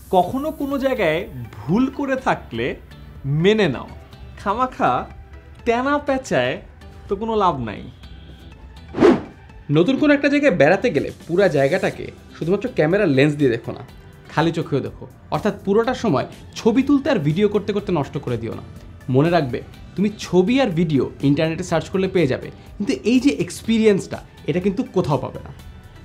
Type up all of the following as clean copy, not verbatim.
কখনো কোনো জায়গায় ভুল করে থাকলে মেনে নাও, খামাখা তেনা পেঁচায় তো কোনো লাভ নাই। নতুন কোনো একটা জায়গায় বেড়াতে গেলে পুরো জায়গাটাকে শুধুমাত্র ক্যামেরার লেন্স দিয়ে দেখো না, খালি চোখেও দেখো। অর্থাৎ পুরোটা সময় ছবি তুলতে আর ভিডিও করতে করতে নষ্ট করে দিও না। মনে রাখবে, তুমি ছবি আর ভিডিও ইন্টারনেটে সার্চ করলে পেয়ে যাবে, কিন্তু এই যে এক্সপিরিয়েন্সটা, এটা কিন্তু কোথাও পাবে না।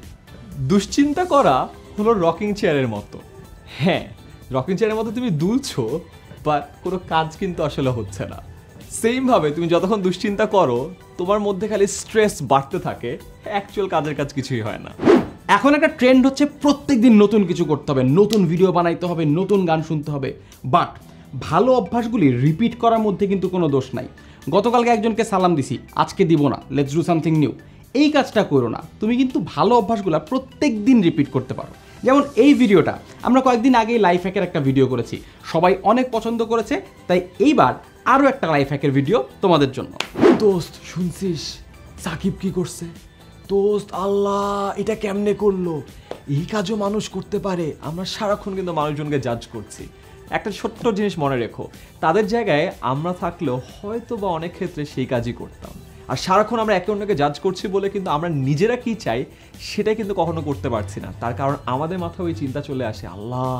দুশ্চিন্তা করা হলো রকিং চেয়ারের মতো। হ্যাঁ, রকিং চেয়ারের মতো তুমি দুলছো, বাট কোনো কাজ কিন্তু আসলে হচ্ছে না। সেমভাবে তুমি যতক্ষণ দুশ্চিন্তা করো, তোমার মধ্যে খালি স্ট্রেস বাড়তে থাকে, অ্যাকচুয়াল কাজের কাজ কিছুই হয় না। এখন একটা ট্রেন্ড হচ্ছে প্রত্যেকদিন নতুন কিছু করতে হবে, নতুন ভিডিও বানাইতে হবে, নতুন গান শুনতে হবে। বাট ভালো অভ্যাসগুলি রিপিট করার মধ্যে কিন্তু কোনো দোষ নাই। গতকালকে একজনকে সালাম দিছি, আজকে দিব না, লেটস ডু সামথিং নিউ। এই কাজটা করো না। তুমি কিন্তু ভালো অভ্যাসগুলো প্রত্যেক দিন রিপিট করতে পারো। যেমন এই ভিডিওটা আমরা কয়েকদিন আগেই লাইফ হ্যাকের একটা ভিডিও করেছি, সবাই অনেক পছন্দ করেছে, তাই এইবার আরও একটা লাইফ হ্যাকের ভিডিও তোমাদের জন্য। দোস্ত শুনছিস সাকিব কি করছে? দোস্ত আল্লাহ, এটা কেমনে করলো? এই কাজও মানুষ করতে পারে। আমরা সারাক্ষণ কিন্তু মানুষজনকে জাজ করছি। একটা ছোট্ট জিনিস মনে রেখো, তাদের জায়গায় আমরা থাকলেও হয়তো বা অনেক ক্ষেত্রে সেই কাজই করতাম। আর সারাক্ষণ আমরা একে অন্যকে জাজ করছি বলে কিন্তু আমরা নিজেরা কি চাই সেটাই কিন্তু কখনো করতে পারছি না। তার কারণ আমাদের মাথায় ওই চিন্তা চলে আসে, আল্লাহ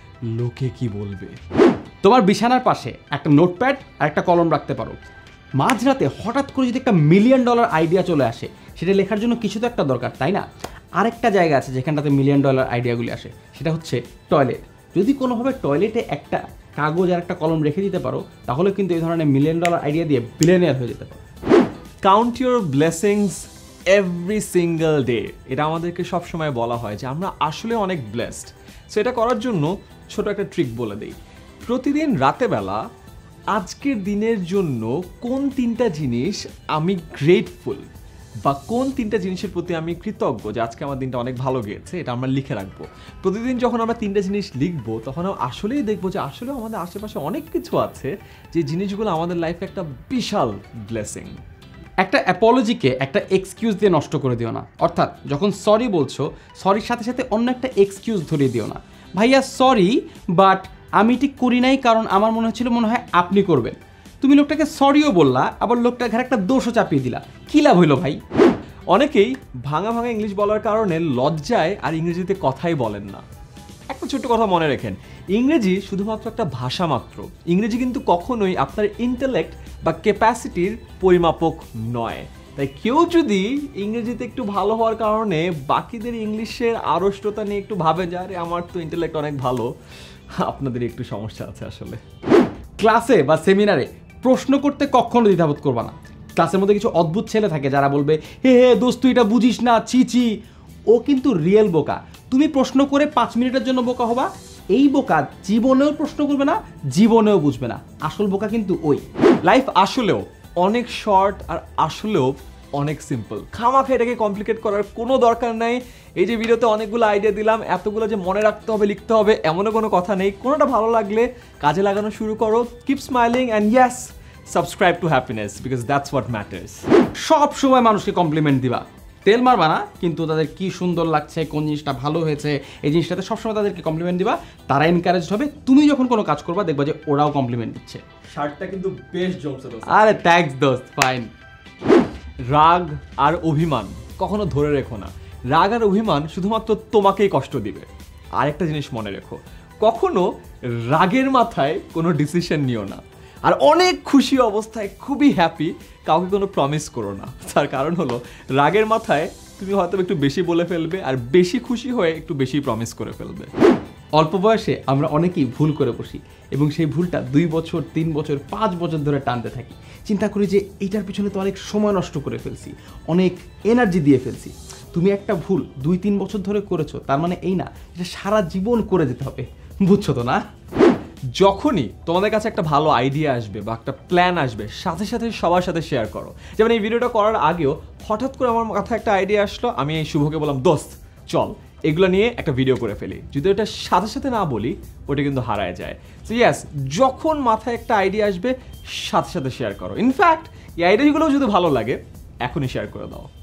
লোকে কি বলবে। তোমার বিছানার পাশে একটা নোটপ্যাড আর একটা কলম রাখতে পারো। মাঝরাতে হঠাৎ করে যদি একটা $1 মিলিয়ন আইডিয়া চলে আসে, সেটা লেখার জন্য কিছু তো একটা দরকার, তাই না? আরেকটা জায়গা আছে যেখানটাতে $1 মিলিয়ন আইডিয়াগুলি আসে, সেটা হচ্ছে টয়লেট। যদি কোনোভাবে টয়লেটে একটা কাগজ আর একটা কলম রেখে দিতে পারো, তাহলে কিন্তু এই ধরনের $1 মিলিয়ন আইডিয়া দিয়ে বিলিয়নিয়ার হয়ে যেতে পারো। Count your blessings every single day, এটা আমাদেরকে সবসময় বলা হয় যে আমরা আসলে অনেক ব্লেসড। সো এটা করার জন্য ছোট একটা ট্রিক বলে দিই। প্রতিদিন রাতেবেলা আজকের দিনের জন্য কোন 3টা জিনিস আমি গ্রেটফুল, বা কোন 3টা জিনিসের প্রতি আমি কৃতজ্ঞ যে আজকে আমার দিনটা অনেক ভালো গিয়েছে, এটা আমরা লিখে রাখবো। প্রতিদিন যখন আমরা 3টা জিনিস লিখবো, তখন আসলেই দেখবো যে আসলে আমাদের আশেপাশে অনেক কিছু আছে যে জিনিসগুলো আমাদের লাইফে একটা বিশাল ব্লেসিং। একটা অ্যাপোলজিকে একটা এক্সকিউজ দিয়ে নষ্ট করে দিও না। অর্থাৎ যখন সরি বলছো, সরির সাথে সাথে অন্য একটা এক্সকিউজ ধরিয়ে দিও না। ভাইয়া সরি, বাট আমি ঠিক করি নাই, কারণ আমার মনে হয় আপনি করবেন। তুমি লোকটাকে সরিও বললা, আবার লোকটার ঘরে একটা দোষও চাপিয়ে দিলা, কী লাভ হইলো ভাই? অনেকেই ভাঙা ভাঙা ইংলিশ বলার কারণে লজ্জায় আর ইংরেজিতে কথাই বলেন না। একটা ছোট্ট কথা মনে রাখেন, ইংরেজি শুধুমাত্র একটা ভাষা মাত্র। ইংরেজি কিন্তু কখনোই আপনার ইন্টেলেক্ট বা ক্যাপাসিটির পরিমাপক নয়। তাই কেউ যদি ইংরেজিতে একটু ভালো হওয়ার কারণে বাকিদের ইংলিশের আড়ষ্টতা নিয়ে একটু ভাবে যে আরে আমার তো ইন্টেলেক্ট অনেক ভালো, আপনাদের একটু সমস্যা আছে আসলে। ক্লাসে বা সেমিনারে প্রশ্ন করতে কখনো দ্বিধাবোধ করবা না। ক্লাসের মধ্যে কিছু অদ্ভুত ছেলে থাকে যারা বলবে, হে হে দোস্ত তুই এটা বুঝিস না, ছি ছি। ও কিন্তু রিয়েল বোকা। তুমি প্রশ্ন করে 5 মিনিটের জন্য বোকা হবা, এই বোকা জীবনেও প্রশ্ন করবে না, জীবনেও বুঝবে না। আসল বোকা কিন্তু ওই। লাইফ আসলেও অনেক শর্ট আর আসলেও অনেক সিম্পল। খামাখা এটাকে কমপ্লিকেট করার কোনো দরকার নাই। এই যে ভিডিওতে অনেকগুলো আইডিয়া দিলাম, এতগুলো যে মনে রাখতে হবে, লিখতে হবে, এমনও কোনো কথা নেই। কোনোটা ভালো লাগলে কাজে লাগানো শুরু করো। Keep smiling and yes, subscribe to happiness because that's what matters. সব সময় মানুষকে কমপ্লিমেন্ট দিবা, তেল মারবা না, কিন্তু তাদের কি সুন্দর লাগছে, কোন জিনিসটা ভালো হয়েছে, এই জিনিসটাতে সবসময় তাদেরকে কমপ্লিমেন্ট দিবা। তারা এনকারেজড হবে। তুমি যখন কোনো কাজ করবা, দেখবা যে ওরাও কমপ্লিমেন্ট দিচ্ছে। শার্টটা কিন্তু বেশ জমছে। আরে থ্যাঙ্কস দোস্ত, ফাইন। রাগ আর অভিমান কখনো ধরে রেখো না। রাগ আর অভিমান শুধুমাত্র তোমাকেই কষ্ট দিবে। আরেকটা জিনিস মনে রেখো, কখনো রাগের মাথায় কোনো ডিসিশন নিও না। আর অনেক খুশি অবস্থায়, খুবই হ্যাপি, কাউকে কোনো প্রমিস করো না। তার কারণ হলো রাগের মাথায় তুমি হয়তো একটু বেশি বলে ফেলবে, আর বেশি খুশি হয়ে একটু বেশি প্রমিস করে ফেলবে। অল্প বয়সে আমরা অনেকেই ভুল করে বসি, এবং সেই ভুলটা 2 বছর, 3 বছর, 5 বছর ধরে টানতে থাকি। চিন্তা করি যে এইটার পিছনে তো অনেক সময় নষ্ট করে ফেলছি, অনেক এনার্জি দিয়ে ফেলছি। তুমি একটা ভুল 2-3 বছর ধরে করেছো, তার মানে এই না এটা সারা জীবন করে যেতে হবে। বুঝছো তো না? যখনই তোমাদের কাছে একটা ভালো আইডিয়া আসবে বা একটা প্ল্যান আসবে, সাথে সাথে সবার সাথে শেয়ার করো। যেমন এই ভিডিওটা করার আগেও হঠাৎ করে আমার মাথায় একটা আইডিয়া আসলো, আমি এই শুভকে বললাম, দোস্ত চল এগুলো নিয়ে একটা ভিডিও করে ফেলি। যদি ওটা সাথে সাথে না বলি, ওটা কিন্তু হারায় যায়। সো ইয়েস, যখন মাথায় একটা আইডিয়া আসবে, সাথে সাথে শেয়ার করো। ইনফ্যাক্ট এই আইডিয়াগুলোও যদি ভালো লাগে, এখনই শেয়ার করে দাও।